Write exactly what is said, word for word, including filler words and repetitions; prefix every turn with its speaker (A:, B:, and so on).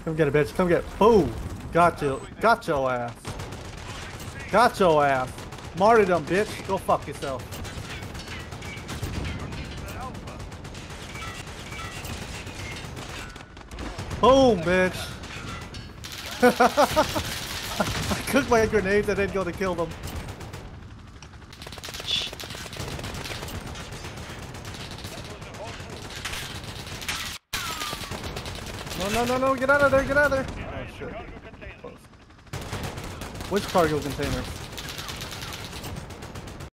A: Come get it, bitch. Come get it. Boom. Got you. Got your ass. Got your ass. Martyrdom, bitch. Go fuck yourself. Boom, bitch. I cooked my grenades and then go to kill them. No, no, no, no, get out of there, get out of there. Oh, shit. Which cargo container?